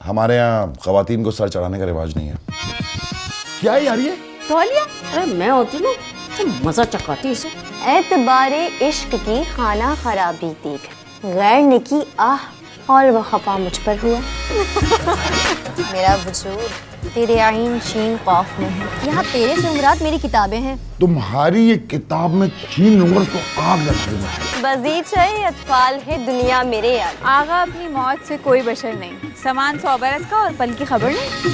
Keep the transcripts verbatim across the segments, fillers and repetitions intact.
हमारे यहाँ खवातीन को सर चढ़ाने का रिवाज नहीं है। क्या है यार ये? तौलिया? अरे मैं होती ना तो मजा चकाती इसे। एतबारे इश्क की खाना खराबी देख, गैर ने की आह और वह खफा मुझ पर हुआ। मेरा वजूद तेरे आइन शीन खौफ में है। यहाँ तेरे से उमरात मेरी किताबें हैं। तुम्हारी ये किताब में छीन लूंगा तो आग लगा दूंगा। बजीच है अतफाल है दुनिया मेरे यार। आगा अपनी मौत से कोई बशर नहीं, सामान सौ बरस का और पल की खबर नहीं।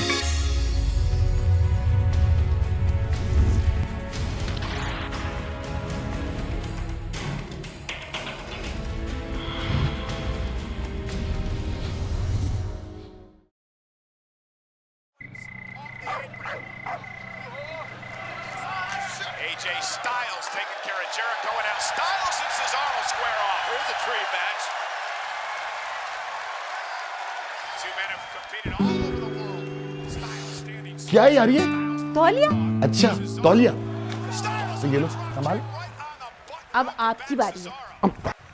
A J Styles taking care of Jericho, and now Styles and Cesaro square off. Here's a tree match. Two men have competed all over the world. Styles standing. क्या है यार ये? तौलिया? अच्छा तौलिया। तो ये लो संभाल। अब आपकी बारी है।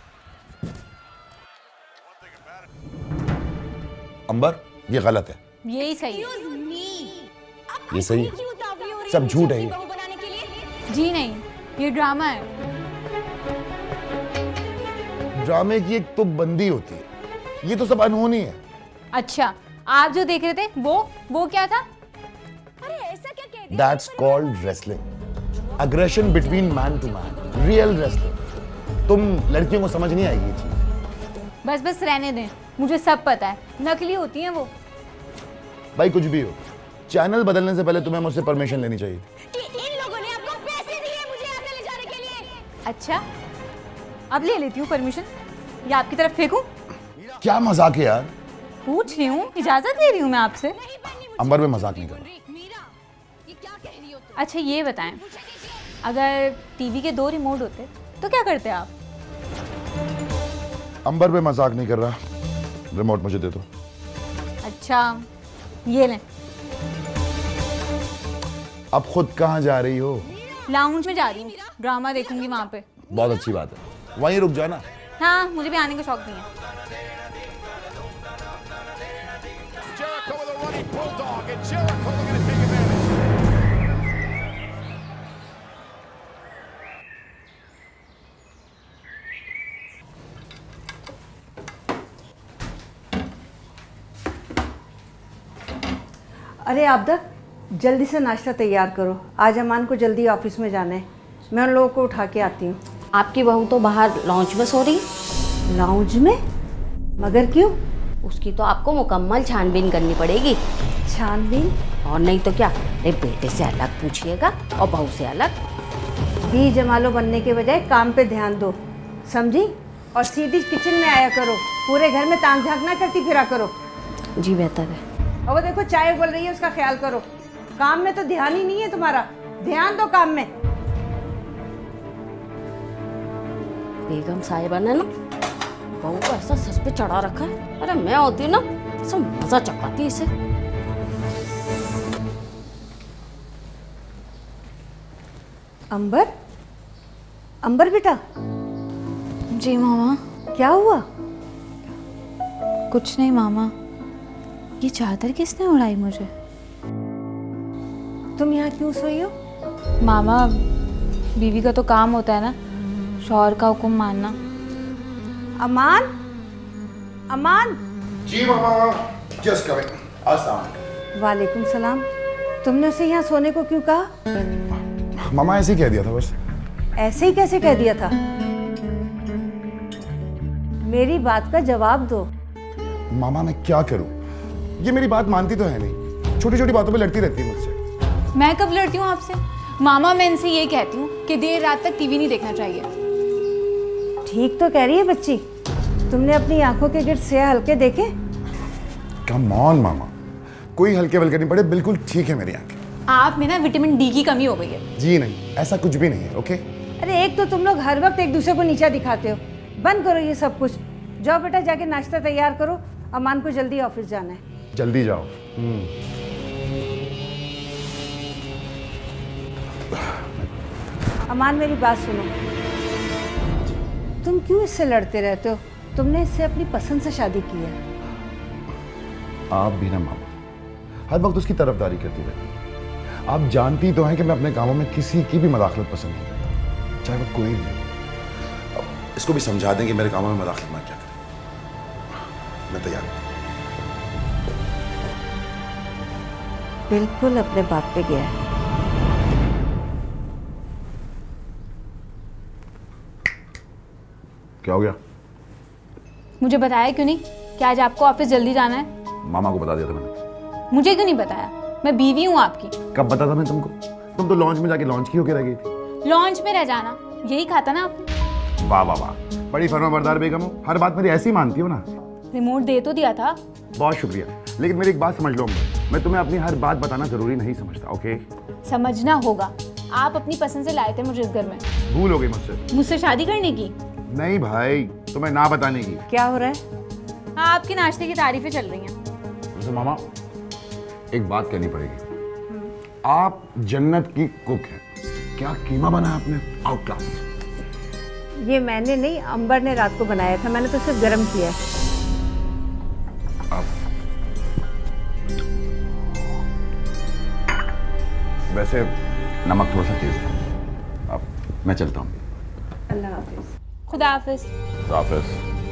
अंबर ये गलत है। यही सही है। ये सही है। सब झूठ है ये। जी नहीं, ये ड्रामा है। ड्रामे की एक तो बंदी होती है, ये तो सब अनहोनी है। अच्छा, आप जो देख रहे थे वो वो क्या था? अरे ऐसा क्या कह दिया? That's called wrestling. Aggression between man to man. Real wrestling. तुम लड़कियों को समझ नहीं आएगी ये चीज। बस बस रहने दें, मुझे सब पता है। नकली होती हैं वो। भाई कुछ भी हो, चैनल बदलने से पहले तुम्हें मुझसे परमिशन लेनी चाहिए। कि इन लोगों ने आपको पैसे दिए मुझे यहाँ से ले जाने के लिए। अच्छा, अब ले लेती हूँ परमिशन, या आपकी तरफ फेंकूं? क्या मजाक है यार? पूछ रही हूँ, इजाजत ले रही हूँ मैं आपसे। अंबर में मजाक नहीं कर रहा। अच्छा ये बताएं, अगर टीवी के दो रिमोट होते तो क्या करते आप? अंबर में मजाक नहीं कर रहा, रिमोट मुझे दे दो। अच्छा ये लें। अब खुद कहाँ जा रही हो? लाउंज में जा रही हूँ, ड्रामा देखूंगी वहाँ पे। बहुत अच्छी बात है, वहीं रुक जाना। हाँ, मुझे भी आने का शौक नहीं है। Jericho with a running bulldog, and Jericho looking to take advantage. अरे आबदा, जल्दी से नाश्ता तैयार करो, आज अमान को जल्दी ऑफिस में जाना है। मैं उन लोगों को उठा के आती हूँ। आपकी बहू तो बाहर लॉन्च में सो रही। लाउंज में? मगर क्यों? उसकी तो आपको मुकम्मल छानबीन करनी पड़ेगी। छानबीन? और नहीं तो क्या, अरे बेटे से अलग पूछिएगा और बहू से अलग। बी जमालो बनने के बजाय काम पे ध्यान दो, समझी? और सीधी किचन में आया करो, पूरे घर में ताक झांक ना करती फिरा करो। जी बेहतर है। और वो देखो चाय उबल रही है, उसका ख्याल करो। काम में तो ध्यान ही नहीं है तुम्हारा, ध्यान दो काम में। बेगम साहिबा ने ना बहू को ऐसा सच पे चढ़ा रखा है। अरे मैं होती हूँ ना सब मजा चकाती इसे। अंबर, अंबर बेटा। जी मामा। क्या हुआ? कुछ नहीं मामा, ये चादर किसने उड़ाई मुझे? तुम यहाँ क्यों सोई हो? मामा, बीवी का तो काम होता है ना शौहर का हुक्म मानना। अमान, अमान। जी मामा, जस्ट कमिंग। अस्सलाम। वालेकुम सलाम। तुमने उसे यहाँ सोने को क्यों कहा? मामा ऐसे ही कह दिया था बस। ऐसे ही कैसे कह दिया था? मेरी बात का जवाब दो। मामा मैं क्या करूं, ये मेरी बात मानती तो है नहीं, छोटी छोटी बातों पे लड़ती रहती है मुझसे। मैं कब लड़ती हूँ आपसे? मामा मैं इनसे ये कहती हूँ कि देर रात तक टीवी नहीं देखना चाहिए। ठीक तो कह रही है बच्ची। तुमने अपनी आंखों के गिर्द स्याह हल्के देखे? कम ऑन मामा, कोई हल्के वल्के नहीं पड़े, बिल्कुल ठीक है मेरी आंखें। आप में ना विटामिन डी की कमी हो गई है। जी नहीं, ऐसा कुछ भी नहीं है। ओके। अरे एक तो तुम लोग हर वक्त एक दूसरे को नीचा दिखाते हो, बंद करो ये सब कुछ। जाओ बेटा जाके नाश्ता तैयार करो, अमान को जल्दी ऑफिस जाना है। जल्दी जाओ। अमान मेरी बात सुनो, तुम क्यों इससे लड़ते रहते हो? तुमने इससे अपनी पसंद से शादी की है। आप भी ना मामा हर वक्त उसकी तरफदारी करती रहती। आप जानती तो हैं कि मैं अपने कामों में किसी की भी मदाखलत पसंद नहीं करता, चाहे वो कोई भी हो। इसको भी समझा दें कि मेरे कामों में मदाखलत ना क्या करे। मैं तैयार हूं। बिल्कुल अपने बाप पे गया है। क्या हो गया? मुझे बताया क्यों नहीं कि आज आपको ऑफिस जल्दी जाना है? मामा को बता दिया था मैंने। मुझे क्यों नहीं बताया? मैं बीवी हूँ आपकी। कब बताता मैं तुमको? तुम तो लॉन्च में जाके लॉन्च की होके रह गई थी। लॉन्च में रह जाना यही खाता ना आपने। वाह वाह वाह, बड़ी फर्माबरदार बेगम हो, हर बात मेरी ऐसी मानती हो ना। रिमोट दे तो दिया था। बहुत शुक्रिया, लेकिन मेरी एक बात समझ लो, मैं तुम्हें अपनी हर बात बताना जरूरी नहीं समझता। ओके, समझना होगा। आप अपनी पसंद से लाए थे मुझे इस घर में। भूल हो गई मुझसे? मुझसे शादी करने की? नहीं भाई, तुम्हें ना बताने की। क्या हो रहा है? हाँ, आपके नाश्ते की तारीफें चल रही हैं। तो मामा एक बात कहनी पड़ेगी, आप जन्नत की कुक हैं। क्या कीमा बनाया आपने, आउट क्लास। ये मैंने नहीं, अंबर ने रात को बनाया था, मैंने तो सिर्फ गर्म किया है। वैसे नमक थोड़ा सा तेज था। अब मैं चलता हूँ। अल्लाह हाफिज। खुदा हाफिज। खुदा हाफिज।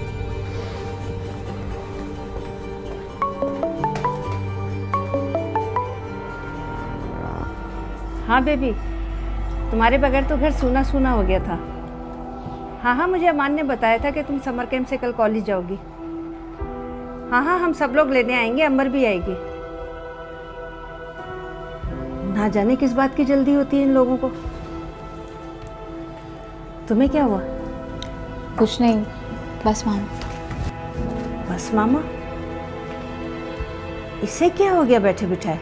हाँ बेबी, तुम्हारे बगैर तो घर सूना सूना हो गया था। हाँ हाँ, मुझे अमान ने बताया था कि तुम समर कैंप से कल कॉलेज जाओगी। हाँ हाँ, हम सब लोग लेने आएंगे, अमर भी आएगी। ना जाने किस बात की जल्दी होती है इन लोगों को। तुम्हें क्या हुआ? कुछ नहीं, बस मामा। बस मामा? इससे क्या हो गया बैठे बिठाए?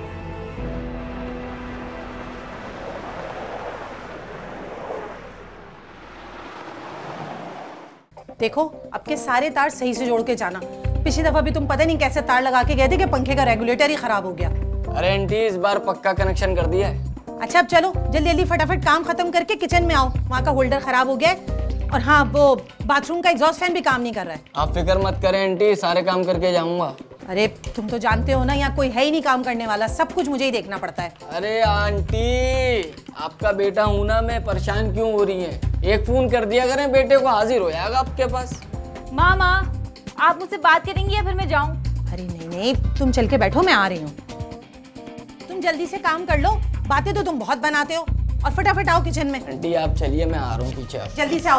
देखो, अब के सारे तार सही से जोड़ के जाना। पिछली दफा भी तुम पता नहीं कैसे तार लगा के गए थे कि पंखे का रेगुलेटर ही खराब हो गया। अरे आंटी, इस बार पक्का कनेक्शन कर दिया है। अच्छा, अब चलो जल्दी जल्दी फटाफट काम खत्म करके किचन में आओ, वहाँ का होल्डर खराब हो गया है। और हाँ, वो बाथरूम का एग्जॉस्ट फैन भी काम नहीं कर रहा है। आप फिक्र मत करें आंटी, सारे काम करके जाऊंगा। अरे तुम तो जानते हो ना, यहाँ कोई है ही नहीं काम करने वाला, सब कुछ मुझे ही देखना पड़ता है। अरे आंटी, आपका बेटा हूं ना मैं, परेशान क्यों हो रही है? एक फोन कर दिया करें, बेटे को हाजिर हो जाएगा आपके पास। मामा, आप मुझसे बात करेंगी या फिर मैं जाऊं? अरे नहीं नहीं, तुम चल के बैठो, मैं आ रही हूँ। तुम जल्दी से काम कर लो, बातें तो तुम बहुत बनाते हो। और फटाफट आओ किचन में। आंटी आप चलिए, मैं आ रहा हूँ पीछे। जल्दी से आओ।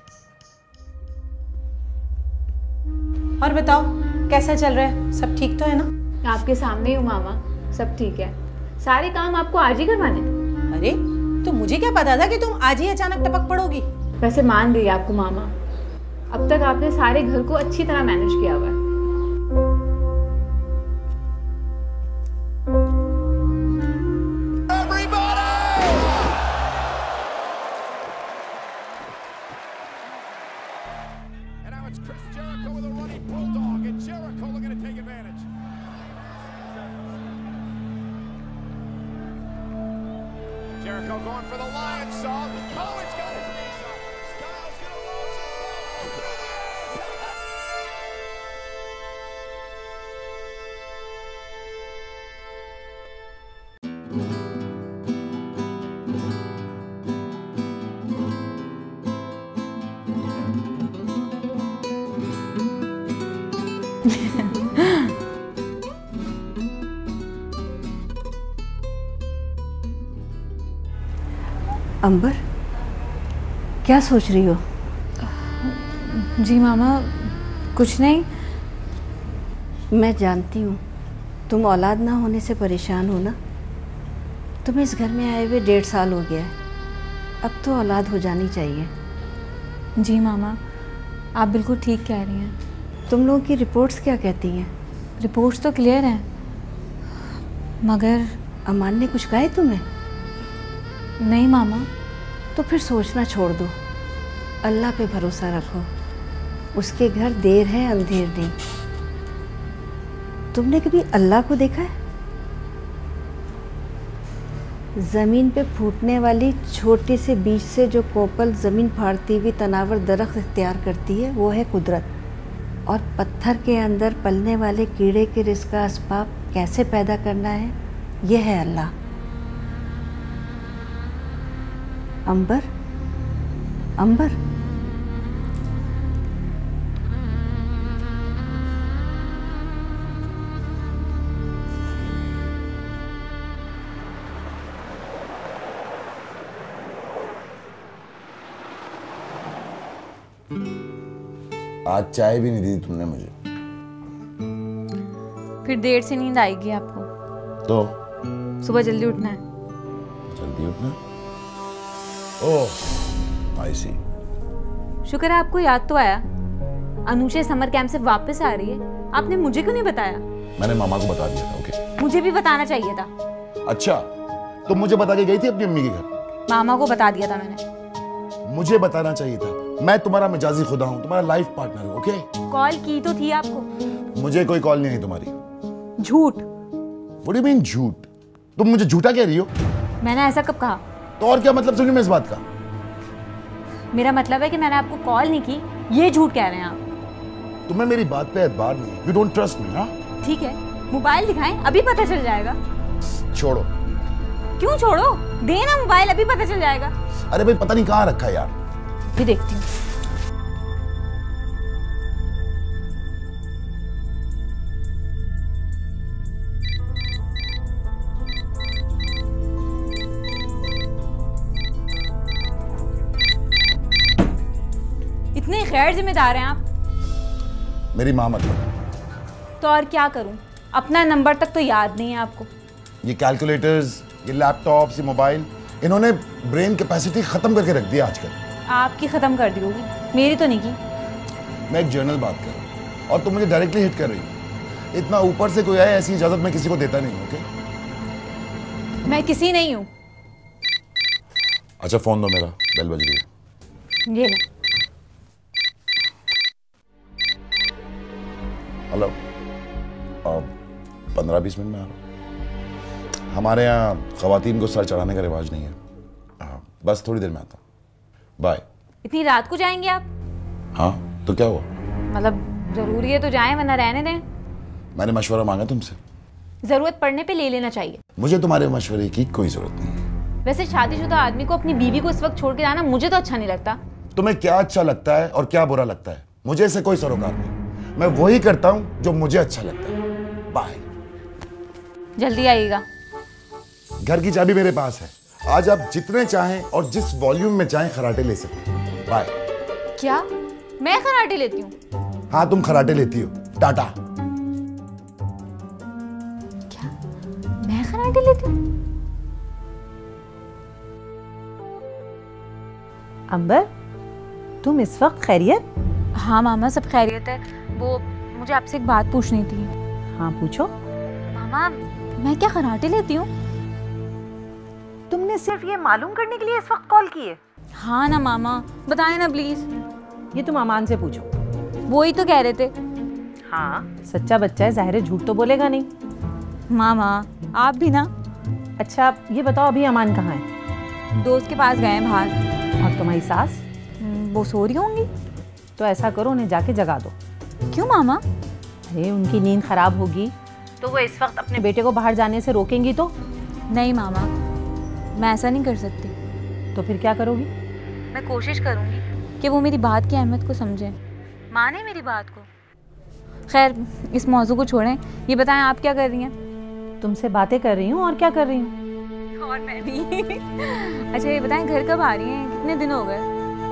और बताओ कैसा चल रहा है, सब ठीक तो है ना? आपके सामने ही हूँ मामा, सब ठीक है। सारे काम आपको आज ही करवाने थे। अरे तो मुझे क्या पता था कि तुम आज ही अचानक टपक पड़ोगी। वैसे मान गई आपको मामा, अब तक आपने सारे घर को अच्छी तरह मैनेज किया हुआ है। Jericho going for the Lion song. Oh, it's got his knees up. Styles gonna launch अंबर, क्या सोच रही हो? जी मामा, कुछ नहीं। मैं जानती हूँ तुम औलाद ना होने से परेशान हो ना। तुम्हें इस घर में आए हुए डेढ़ साल हो गया है, अब तो औलाद हो जानी चाहिए। जी मामा, आप बिल्कुल ठीक कह रही हैं। तुम लोगों की रिपोर्ट्स क्या कहती हैं? रिपोर्ट्स तो क्लियर हैं, मगर अमान ने कुछ कहा है तुम्हें? नहीं मामा। तो फिर सोचना छोड़ दो, अल्लाह पे भरोसा रखो। उसके घर देर है अंधेर नहीं। तुमने कभी अल्लाह को देखा है? ज़मीन पे फूटने वाली छोटे से बीज से जो कोपल ज़मीन फाड़ती हुई तनावर दरख्त इख्तियार करती है, वो है कुदरत। और पत्थर के अंदर पलने वाले कीड़े के रिस्क का असबाब कैसे पैदा करना है, यह है अल्लाह। अंबर, अंबर, आज चाय भी नहीं दी तुमने मुझे। फिर देर से नींद आएगी आपको तो सुबह जल्दी उठना है। जल्दी उठना? ओह आई सी। शुक्र है आपको याद तो आया। अनुषा समर कैंप से वापस आ रही है, आपने मुझे क्यों नहीं बताया? मैंने मामा को बता दिया था। ओके मुझे भी बताना चाहिए था। अच्छा तो मुझे बता के गई थी अपनी अम्मी के घर? मामा को बता दिया था मैंने। मुझे बताना चाहिए था। मैं तुम्हारा मिजाजी खुदा हूँ, तुम्हारा लाइफ पार्टनर हूँ। ओके कॉल की तो थी आपको। मुझे कोई कॉल नहीं आई तुम्हारी। झूठ। What do you mean झूठ? तुम मुझे झूठा कह रही हो? मैंने ऐसा कब कहा? तो और क्या मतलब समझ में इस बात का? मेरा मतलब है कि मैंने आपको कॉल नहीं की, ये झूठ कह रहे हैं आप। तुम्हें मेरी बात पे एतबार नहीं है। You don't trust me, हाँ? ठीक है मोबाइल दिखाएं, अभी पता चल जाएगा। छोड़ो। क्यों छोड़ो? देना मोबाइल, अभी पता चल जाएगा। अरे भाई पता नहीं कहाँ रखा है यार। ये देखती हूँ। इतने गैर जिम्मेदार हैं आप। मेरी माँ मतलब। तो और क्या करूं? अपना नंबर तक तो याद नहीं है आपको। ये कैलकुलेटर्स, ये लैपटॉप्स, ये मोबाइल, इन्होंने ब्रेन कैपेसिटी खत्म करके रख दी आजकल। आपकी खत्म कर दी होगी, मेरी तो नहीं की। मैं एक जर्नल बात कर रहा हूँ और तुम मुझे डायरेक्टली हिट कर रही हो। इतना ऊपर से कोई आए ऐसी इजाजत मैं किसी को देता नहीं हूँ। ओके मैं किसी नहीं हूँ। अच्छा फोन दो, मेरा बेल बज रही है। ये ले। हेलो, पंद्रह बीस मिनट में आ रहा हूँ। हमारे यहाँ खवातीन को सर चढ़ाने का रिवाज नहीं है। आ, बस थोड़ी देर में आता हूँ। बाय। इतनी रात को जाएंगे आप? हाँ तो क्या हुआ? मतलब जरूरी है तो जाएं, वरना रहने दें। मैंने मशवरा मांगा तुमसे। जरूरत पड़ने पे ले लेना चाहिए। मुझे तुम्हारे मशवरे की कोई जरूरत नहीं है। वैसे शादीशुदा आदमी को अपनी बीवी को इस वक्त छोड़ के जाना मुझे तो अच्छा नहीं लगता। तुम्हें क्या अच्छा लगता है और क्या बुरा लगता है, मुझे इससे कोई सरोकार नहीं। मैं वही करता हूँ जो मुझे अच्छा लगता है। बाय। जल्दी आइएगा। घर की चाबी मेरे पास है। आज आप जितने चाहें और जिस वॉल्यूम में चाहें खराटे ले सकते हैं। बाय। क्या मैं खराटे लेती हूँ? हाँ तुम खराटे लेती हो। टाटा। क्या मैं खराटे लेती हूँ? अंबर, तुम इस वक्त खैरियत? हाँ मामा सब खैरियत है। वो मुझे आपसे एक बात पूछनी थी। हाँ पूछो। मामा मैं क्या खराटे लेती हूँ? तुमने सिर्फ ये मालूम करने के लिए इस वक्त कॉल की है? हाँ ना मामा, बताएं ना प्लीज। ये तुम अमान से पूछो। वो ही तो कह रहे थे। हाँ सच्चा बच्चा है, जाहिर है झूठ तो बोलेगा नहीं। मामा आप भी ना। अच्छा ये बताओ अभी अमान कहाँ है? दोस्त के पास गए हैं बाहर। और तुम्हारी सास? वो सो रही होंगी। तो ऐसा करो उन्हें जाके जगा दो। क्यों मामा? अरे उनकी नींद खराब होगी तो वो इस वक्त अपने बेटे को बाहर जाने से रोकेंगी तो? नहीं मामा, मैं ऐसा नहीं कर सकती। तो फिर क्या करोगी? मैं कोशिश करूंगी कि वो मेरी बात की अहमियत को समझें, माने मेरी बात को। खैर इस मौजू को छोड़ें, ये बताएं आप क्या कर रही हैं? तुमसे बातें कर रही हूँ और क्या कर रही हूँ? और मैं भी। अच्छा ये बताएं घर कब आ रही हैं? कितने दिन हो गए?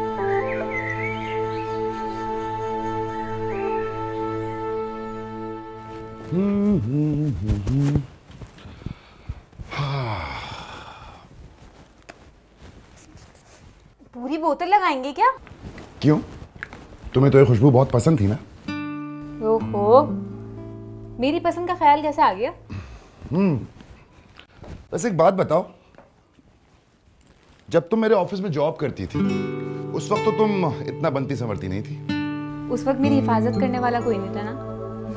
पूरी बोतल लगाएंगे क्या? क्यों? तुम्हें तो ये खुशबू बहुत पसंद थी ना? ओहो, मेरी पसंद का ख्याल कैसे आ गया? हम्म बस एक बात बताओ, जब तुम मेरे ऑफिस में जॉब करती थी उस वक्त तो तुम इतना बनती संवरती नहीं थी। उस वक्त मेरी हिफाजत करने वाला कोई नहीं था ना।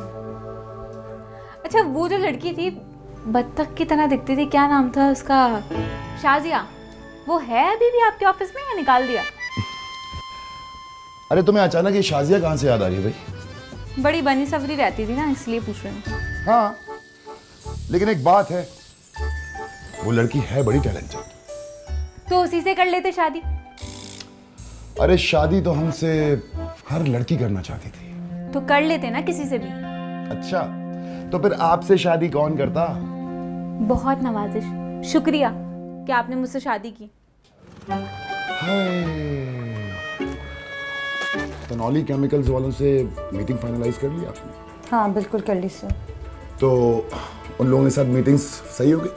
अच्छा वो जो लड़की थी बत्तख की तरह दिखती थी, क्या नाम था उसका? शाजिया, वो है अभी भी आपके ऑफिस में या निकाल दिया? अरे तुम्हें अचानक ये शाजिया कहाँ से याद आ रही है भाई? बड़ी बनी सवरी रहती थी ना, इसलिए पूछ रही हूँ। हाँ, लेकिन एक बात है, वो लड़की है बड़ी टैलेंटेड। तो उसी से कर लेते शादी। अरे शादी तो हमसे हर लड़की करना चाहती थी। तो कर लेते ना किसी से भी। अच्छा, तो फिर आपसे शादी कौन करता? बहुत नवाजिश, शुक्रिया कि आपने मुझसे शादी की। तनौली केमिकल्स वालों से मीटिंग फाइनलाइज कर ली आपने? हाँ बिल्कुल कर ली सर। तो उन लोगों के साथ मीटिंग्स सही हो गई?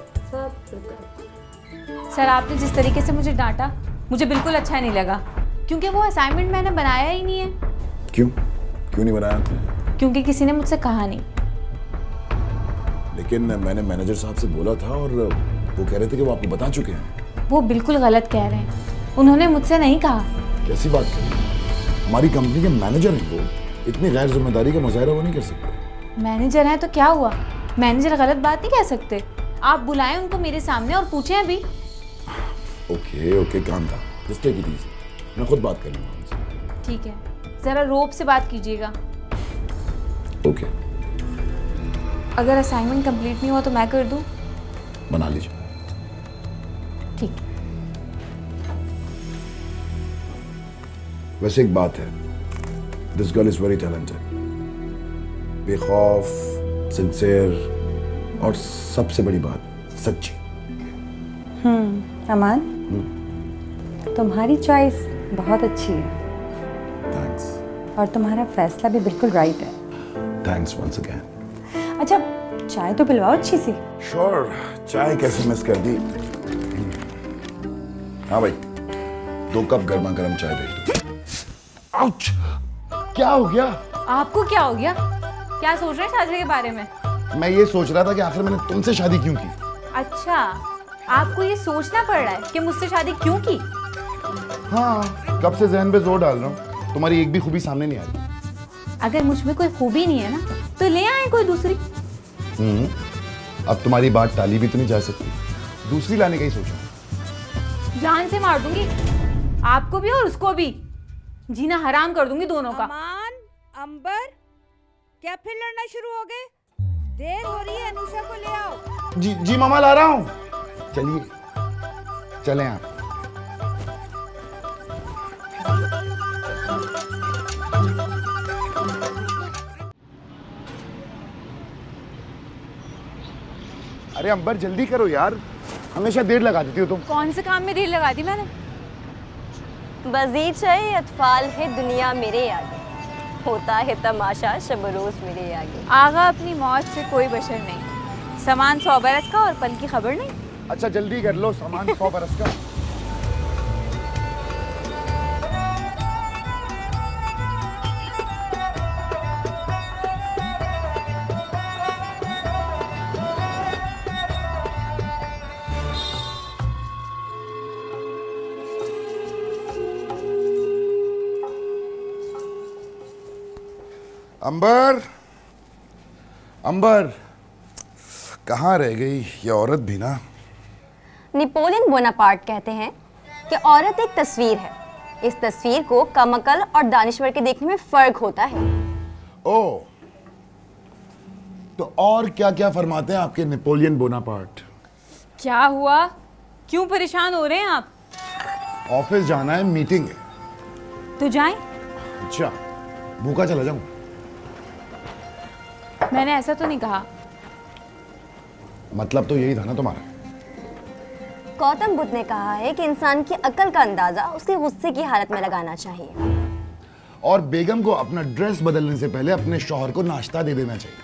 सर आपने जिस तरीके से मुझे डांटा मुझे बिल्कुल अच्छा नहीं लगा, क्योंकि वो असाइनमेंट मैंने बनाया ही नहीं है। क्यों क्यों नहीं बनाया आपने? क्योंकि किसी ने मुझसे कहा नहीं। लेकिन मैंने मैनेजर साहब से बोला था और वो कह रहे थे कि वो आपको बता चुके हैं। वो बिल्कुल गलत कह रहे हैं, उन्होंने मुझसे नहीं कहा। कैसी बात कर रही हैं? हमारी कंपनी के मैनेजर हैं वो, इतनी गैर जिम्मेदारी का मुजाहरा वो नहीं कर सकते। मैनेजर हैं तो क्या हुआ, मैनेजर गलत बात नहीं कह सकते। आप बुलाएं उनको मेरे सामने और पूछें अभी। ओके ओके काम था, जस्ट टेक इट इजी, मैं खुद बात कर लूंगा उनसे। ठीक है, जरा रोब से बात कीजिएगा। ओके। अगर असाइनमेंट कंप्लीट नहीं हुआ तो मैं कर दूं? बना लीजिए। ठीक। वैसे एक बात है, this girl is very talented, बेखौफ, सिंसियर और सबसे बड़ी बात सच्ची। हम्म अमान, तुम्हारी चॉइस बहुत अच्छी है। थैंक्स। और तुम्हारा फैसला भी बिल्कुल राइट है। Thanks once again. अच्छा चाय तो पिलवाओ अच्छी सी। श्योर, चाय कैसे मिस कर दी। हाँ भाई, दो कप गर्मा गर्म चाय भेज दो। आउच! क्या हो गया? आपको क्या हो गया? क्या सोच रहे हैं शादी के बारे में? मैं ये सोच रहा था कि आखिर मैंने तुमसे शादी क्यों की। अच्छा, आपको ये सोचना पड़ रहा है कि मुझसे शादी क्यों की? हाँ, कब से जहन पे जोर डाल रहा हूँ, तुम्हारी एक भी खूबी सामने नहीं आ रही। अगर मुझ में कोई खूबी नहीं है ना, तो ले आए कोई दूसरी। हम्म, अब तुम्हारी बात टाली भी तो नहीं जा सकती, दूसरी लाने का ही सोचा। जान से मार दूंगी, आपको भी और उसको भी, जीना हराम कर दूंगी दोनों का। अमान, अंबर, क्या फिर लड़ना शुरू हो गए? देर हो रही है, अनुषा को ले आओ। जी जी मामा ला रहा हूँ। चलिए चलें आप। अरे अंबर जल्दी करो यार, हमेशा देर लगा देती हो तुम। कौन से काम में देर लगा दी मैंने? बजीचा अतफाल है दुनिया मेरे आगे, होता है तमाशा शब रोज मेरे आगे। आगा अपनी मौत से कोई बशर नहीं, सामान सौ बरस का और पल की खबर नहीं। अच्छा जल्दी कर लो, सामान सौ बरस का। अंबर, अंबर, कहाँ रह गई ये औरत भी ना। नेपोलियन बोनापार्ट कहते हैं कि औरत एक तस्वीर है, इस तस्वीर को कमअकल और दानिश्वर के देखने में फर्क होता है। ओ, तो और क्या क्या फरमाते हैं आपके नेपोलियन बोनापार्ट? क्या हुआ, क्यों परेशान हो रहे हैं आप? ऑफिस जाना है, मीटिंग है। तो जाएं। अच्छा, भूखा चला जाऊं? मैंने ऐसा तो नहीं कहा। मतलब तो यही था ना तुम्हारा। गौतम बुद्ध ने कहा है कि इंसान की अकल का अंदाजा उसके गुस्से की हालत में लगाना चाहिए। और बेगम को अपना ड्रेस बदलने से पहले अपने शौहर को नाश्ता दे देना चाहिए।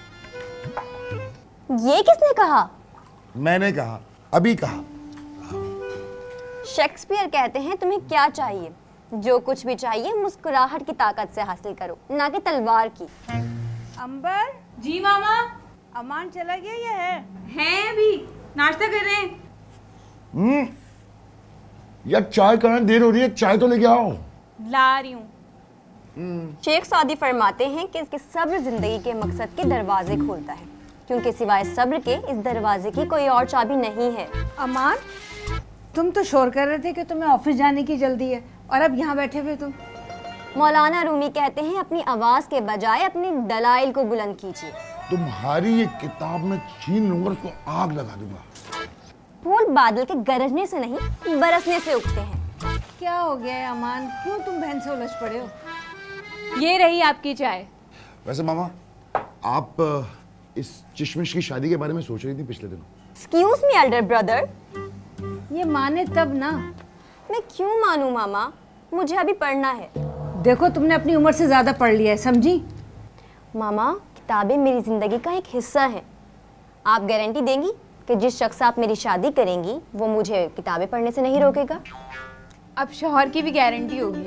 ये किसने कहा? मैंने कहा, अभी कहा। शेक्सपियर कहते हैं तुम्हें क्या चाहिए, जो कुछ भी चाहिए मुस्कुराहट की ताकत से हासिल करो, ना कि तलवार की। अंबर। जी मामा। अमान चला गया या है? हैं अभी, नाश्ता कर रहे हैं। हम्म, यार चाय करने देर हो रही है, चाय तो लेके आओ। ला रही हूँ। शेख सऊदी फरमाते हैं कि इसके सब्र जिंदगी के मकसद के दरवाजे खोलता है, क्योंकि सिवाय सब्र के इस दरवाजे की कोई और चाबी नहीं है। अमान, तुम तो शोर कर रहे थे कि तुम्हें ऑफिस जाने की जल्दी है, और अब यहाँ बैठे हुए तुम। मौलाना रूमी कहते हैं अपनी आवाज के बजाय अपनी दलाइल को बुलंद कीजिए। तुम्हारी ये किताब में छीन लूंगा, उसको आग लगा दूंगा। फूल बादल के गरजने से नहीं बरसने से उगते हैं। क्या हो गया है अमान, क्यों तुम बहन से उलझ पड़े हो? ये रही आपकी चाय। वैसे मामा, आप इस चिशमिश की शादी के बारे में सोच रही थी पिछले दिनों। Excuse me elder brother. ये माने तब ना। मैं क्यों मानूं मामा, मुझे अभी पढ़ना है। देखो तुमने अपनी उम्र से ज्यादा पढ़ लिया है, समझी? मामा, किताबें मेरी जिंदगी का एक हिस्सा है। आप गारंटी देंगी कि जिस शख्स से आप मेरी शादी करेंगी वो मुझे किताबें पढ़ने से नहीं रोकेगा? अब शौहर की भी गारंटी होगी।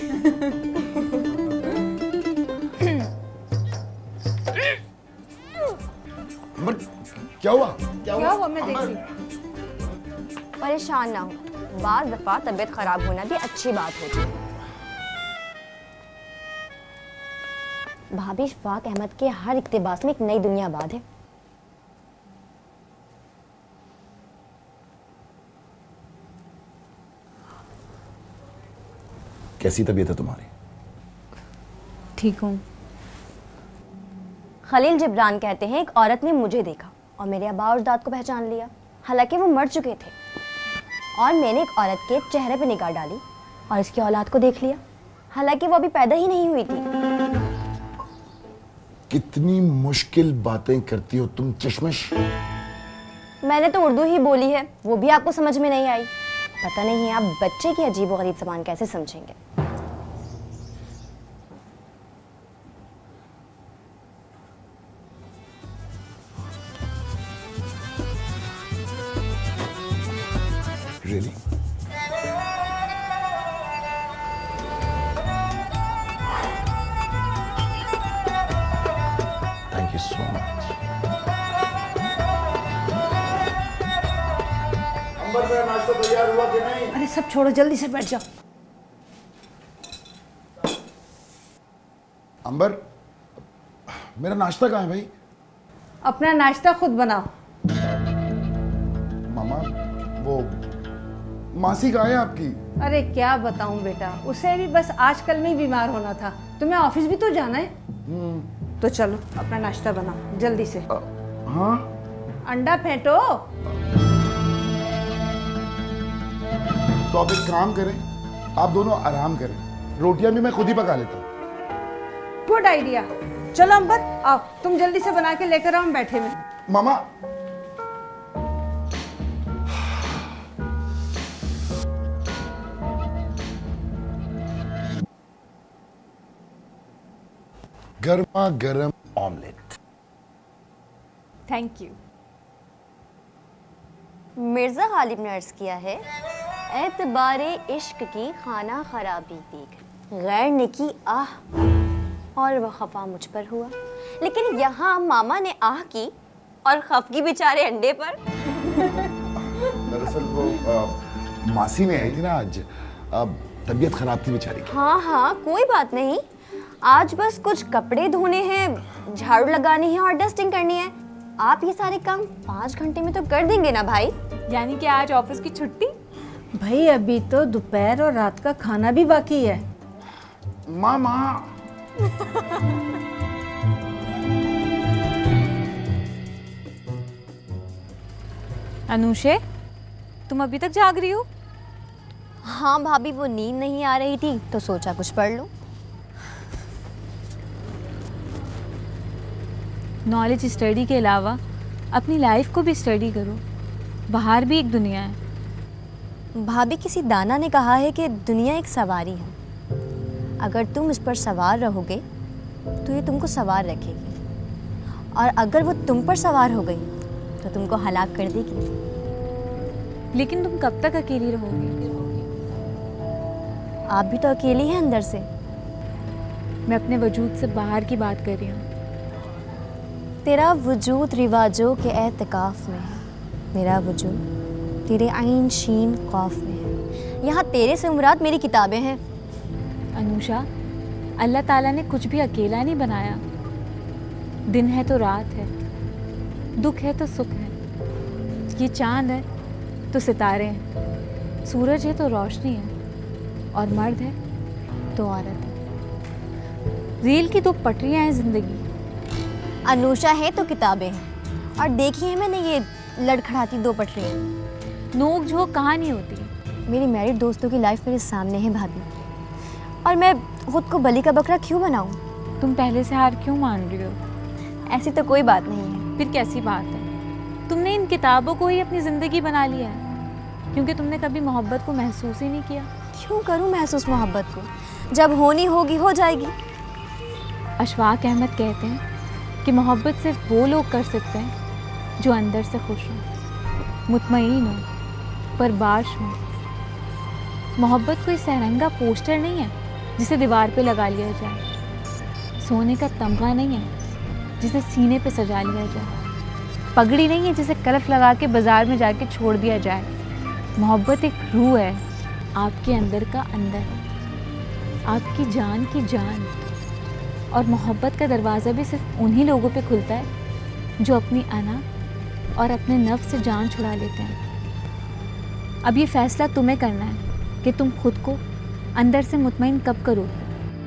क्या हुआ? क्या हुआ? मैं देखती। परेशान ना हो, बार दफा तबीयत खराब होना भी अच्छी बात होती है। भाभी शफाक अहमद के हर इक्तिबास में एक नई दुनिया आबाद है। कैसी तबीयत है तुम्हारी? ठीक हूँ। खलील जिब्रान कहते हैं एक औरत ने मुझे देखा और मेरे आबा और दाद को पहचान लिया, हालांकि वो मर चुके थे, और मैंने एक औरत के चेहरे पर निगाह डाली और इसकी औलाद को देख लिया, हालांकि वो अभी पैदा ही नहीं हुई थी। कितनी मुश्किल बातें करती हो तुम चिशमिश। मैंने तो उर्दू ही बोली है, वो भी आपको समझ में नहीं आई। पता नहीं आप बच्चे की अजीब व गरीब ज़बान कैसे समझेंगे। Really? Thank you so much. अंबर मेरा नाश्ता तैयार हुआ कि नहीं? अरे सब छोड़ो, जल्दी से बैठ जाओ। अंबर, मेरा नाश्ता कहाँ है भाई? अपना नाश्ता खुद बनाओ। मामा, वो मासी कहाँ है आपकी? अरे क्या बताऊं बेटा, उसे भी बस आजकल में ही बीमार होना था। तुम्हें ऑफिस भी तो जाना है, तो चलो अपना नाश्ता बनाओ जल्दी से। आ, हाँ? अंडा फेंटो। तो आप एक काम करें, आप दोनों आराम करें, रोटियां भी मैं खुद ही पका लेता हूँ। Good idea. चलो अंबर, आओ, तुम जल्दी से बना के लेकर आओ, हम बैठे में। मामा, गर्मा गर्म omelette. Thank you. Mirza Ghalib ने अर्ज किया है, एतबारे इश्क की खाना खराबी देख, गैर ने की आह और वह खफा मुझ पर हुआ। लेकिन यहाँ मामा ने आह की और खफगी बेचारे अंडे पर। दरअसल वो आ, मासी में आई थी ना आज, तबीयत खराब थी बेचारी की। हाँ हाँ कोई बात नहीं, आज बस कुछ कपड़े धोने हैं, झाड़ू लगानी है और डस्टिंग करनी है। आप ये सारे काम पाँच घंटे में तो कर देंगे ना भाई? यानी कि आज ऑफिस की छुट्टी? भाई अभी तो दोपहर और रात का खाना भी बाकी है। मामा, अनुषे, तुम अभी तक जाग रही हो? हाँ भाभी, वो नींद नहीं आ रही थी तो सोचा कुछ पढ़ लूं। नॉलेज स्टडी के अलावा अपनी लाइफ को भी स्टडी करो, बाहर भी एक दुनिया है। भाभी, किसी दाना ने कहा है कि दुनिया एक सवारी है, अगर तुम इस पर सवार रहोगे तो ये तुमको सवार रखेगी, और अगर वो तुम पर सवार हो गई तो तुमको हलाक कर देगी। लेकिन तुम कब तक अकेली रहोगी? आप भी तो अकेली हैं अंदर से। मैं अपने वजूद से बाहर की बात कर रही हूँ। तेरा वजूद रिवाजों के एतकाफ में है, मेरा वजूद तेरे आइन शीन खौफ में है। यहाँ तेरे से मुराद मेरी किताबें हैं। अनुषा, अल्लाह ताला ने कुछ भी अकेला नहीं बनाया। दिन है तो रात है, दुख है तो सुख है, ये चांद है तो सितारे हैं, सूरज है तो रोशनी है, और मर्द है तो औरत है। रेल की दो पटरियां हैं जिंदगी। अनुषा है तो किताबें हैं, और देखी है मैंने ये लड़खड़ाती दो पटरियां। नोक झोंक कहाँ नहीं होती। मेरी मैरिड दोस्तों की लाइफ मेरे सामने है भाभी, और मैं खुद को बलि का बकरा क्यों बनाऊं? तुम पहले से हार क्यों मान रही हो? ऐसी तो कोई बात नहीं है। फिर कैसी बात है? तुमने इन किताबों को ही अपनी ज़िंदगी बना लिया है, क्योंकि तुमने कभी मोहब्बत को महसूस ही नहीं किया। क्यों करूं महसूस मोहब्बत को? जब होनी होगी हो जाएगी। अशफाक अहमद कहते हैं कि मोहब्बत सिर्फ वो लोग कर सकते हैं जो अंदर से खुश हों, मुतमईन हों, परबाश हों। मोहब्बत कोई सहरंगा पोस्टर नहीं है जिसे दीवार पे लगा लिया जाए, सोने का तमगा नहीं है जिसे सीने पे सजा लिया जाए, पगड़ी नहीं है जिसे कलफ लगा के बाज़ार में जाके छोड़ दिया जाए। मोहब्बत एक रूह है, आपके अंदर का अंदर, आपकी जान की जान। और मोहब्बत का दरवाज़ा भी सिर्फ उन्हीं लोगों पे खुलता है जो अपनी अना और अपने नफ्स से जान छुड़ा लेते हैं। अब ये फ़ैसला तुम्हें करना है कि तुम खुद को अंदर से मुतमईन कब करोगे।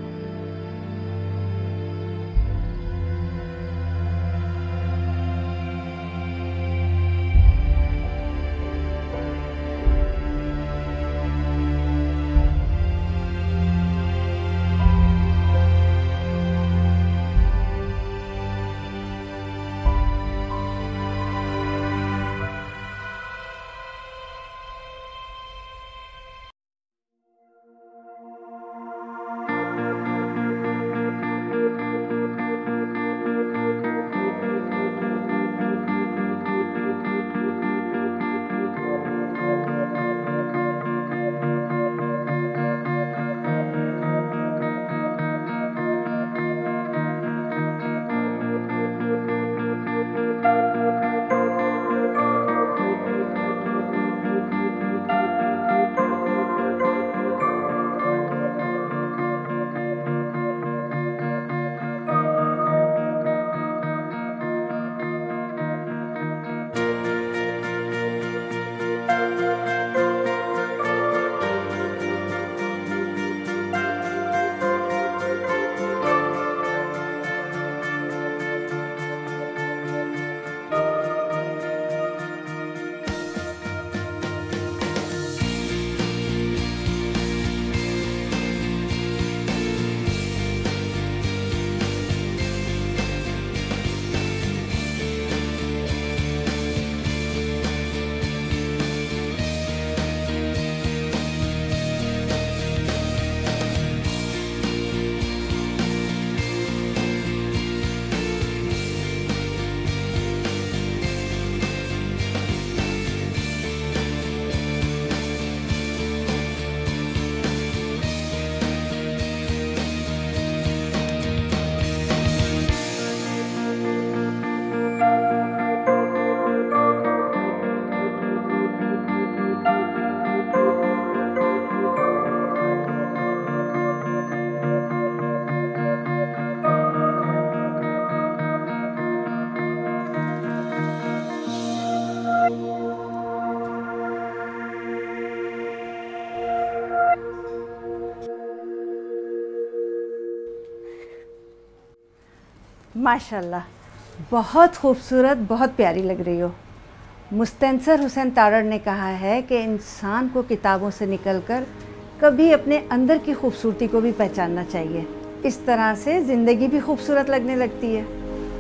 माशाल्लाह, बहुत खूबसूरत, बहुत प्यारी लग रही हो। मुस्तनसर हुसैन तारड़ ने कहा है कि इंसान को किताबों से निकलकर कभी अपने अंदर की खूबसूरती को भी पहचानना चाहिए। इस तरह से ज़िंदगी भी खूबसूरत लगने लगती है।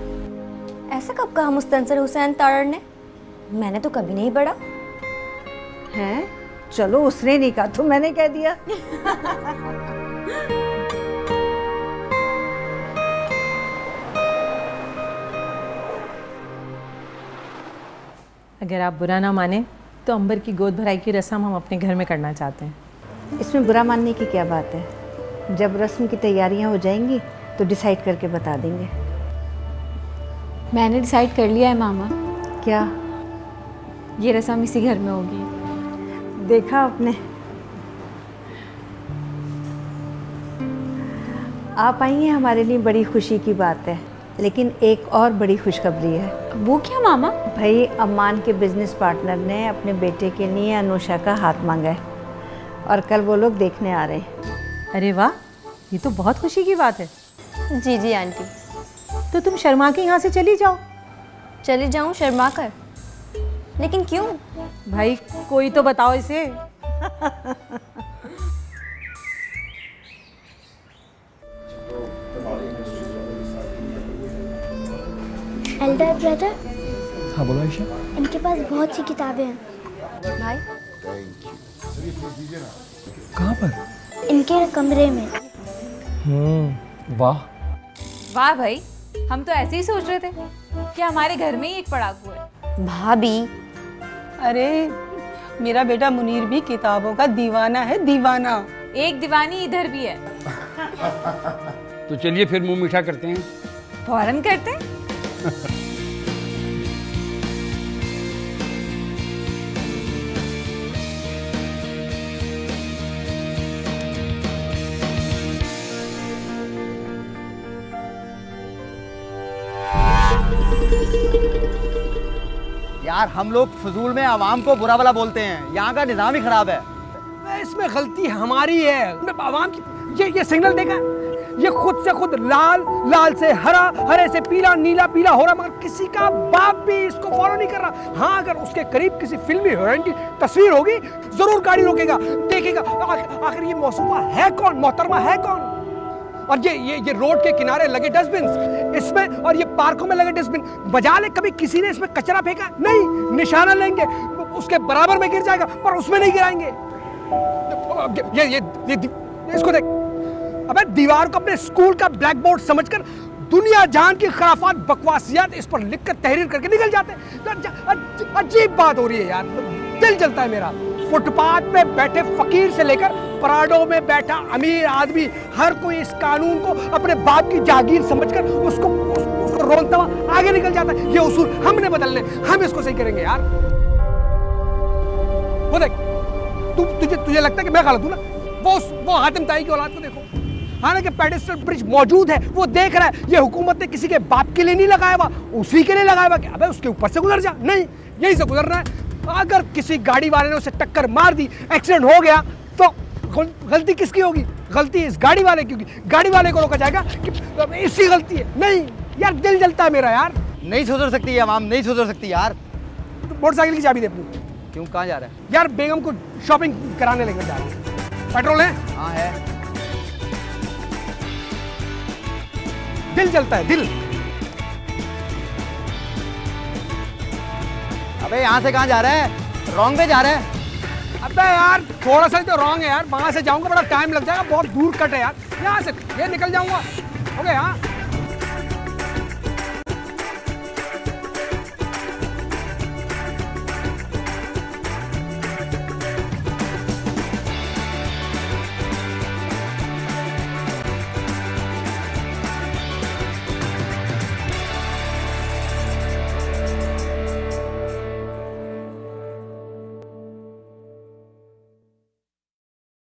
ऐसा कब कहा मुस्तनसर हुसैन तारड़ ने? मैंने तो कभी नहीं पढ़ा। हैं? चलो, उसने नहीं कहा तो मैंने कह दिया। अगर आप बुरा ना माने तो अंबर की गोद भराई की रस्म हम अपने घर में करना चाहते हैं। इसमें बुरा मानने की क्या बात है? जब रस्म की तैयारियां हो जाएंगी तो डिसाइड करके बता देंगे। मैंने डिसाइड कर लिया है मामा। क्या? ये रस्म इसी घर में होगी। देखा आपने? आप आई हैं, हमारे लिए बड़ी खुशी की बात है। लेकिन एक और बड़ी खुशखबरी है। वो क्या मामा? भाई, अम्मान के बिजनेस पार्टनर ने अपने बेटे के लिए अनुषा का हाथ मांगा है और कल वो लोग देखने आ रहे हैं। अरे वाह, ये तो बहुत खुशी की बात है। जी जी आंटी। तो तुम शर्मा के यहाँ से चली जाओ। चली जाऊं शर्मा कर? लेकिन क्यों? भाई कोई तो बताओ इसे। Elder brother. हाँ बोलो आयशा। इनके पास बहुत सी किताबें हैं। भाई कहाँ पर? इनके कमरे में। हम्म, वाह वाह भाई, हम तो ऐसे ही सोच रहे थे कि हमारे घर में ही एक पढ़ाकू है। भाभी अरे मेरा बेटा मुनीर भी किताबों का दीवाना है, दीवाना। एक दीवानी इधर भी है। तो चलिए फिर मुंह मीठा करते हैं। फौरन करते हैं। यार हम लोग फजूल में आवाम को बुरा भला बोलते हैं, यहाँ का निज़ाम ही खराब है। इसमें गलती हमारी है। आवाम की ये ये सिग्नल देखा, ये खुद से खुद लाल, लाल से हरा, हरे से पीला, नीला पीला हो रहा, मगर किसी का बाप भी इसको फॉलो नहीं कर रहा। हाँ, अगर उसके करीब किसी फिल्मी हीरोइन की तस्वीर होगी जरूर गाड़ी रोकेगा, देखेगा आखिर ये मौसूमा है कौन, मोहतरमा है कौन। और ये ये ये रोड के किनारे लगे डस्टबिन इसमें, और ये पार्कों में लगे डस्टबिन, बजा ले कभी किसी ने इसमें कचरा फेंका? नहीं, निशाना लेंगे, उसके बराबर में गिर जाएगा पर उसमें नहीं गिराएंगे। ये ये, ये, ये इसको देख, अबे दीवार को अपने स्कूल का ब्लैक बोर्ड समझकर दुनिया जान की खराफात बकवासियात इस पर लिखकर तहरीर करके निकल जाते हैं। अजीब बात हो रही है यार, दिल जलता है मेरा। फुटपाथ पे बैठे फकीर से लेकर पराडो में बैठा अमीर आदमी, हर कोई इस कानून को अपने बाप की जागीर समझकर उसको उस, उसको रोलता हुआ आगे निकल जाता है। ये उसूल हमने बदलने, हम इसको सही करेंगे यार। वो देख, तु, तुझे तुझे लगता है कि मैं गलत हूं ना? वो वो हातिम ताई की औलाद को देखो, हालांकि पेडेस्ट्रियल ब्रिज मौजूद है, वो देख रहा है ये हुकूमत ने किसी के बाप के लिए नहीं लगाया हुआ, उसी के लिए लगाया हुआ। अबे उसके ऊपर से गुजर जा, नहीं यही से गुजरना है। अगर किसी गाड़ी वाले ने उसे टक्कर मार दी, एक्सीडेंट हो गया, तो गलती किसकी होगी? गलती इस गाड़ी वाले की होगी। गाड़ी वाले को रोका जाएगा कि इसकी गलती है। नहीं यार, दिल जलता है मेरा यार। नहीं सुधर सकती है आवाम, नहीं सुधर सकती यार। मोटरसाइकिल की चाबी दे अपनी। क्यों, कहाँ जा रहा है? यार बेगम को शॉपिंग कराने लेकर जा रहा है। पेट्रोल है? हाँ है। दिल जलता है, दिल। अबे यहाँ से कहाँ जा रहा है? रॉन्ग पे जा रहा है। अबे यार थोड़ा सा तो रॉन्ग है यार, वहां से जाऊंगा बड़ा टाइम लग जाएगा, बहुत दूर कट है यार। यहाँ से ये निकल जाऊंगा। हो गया। हाँ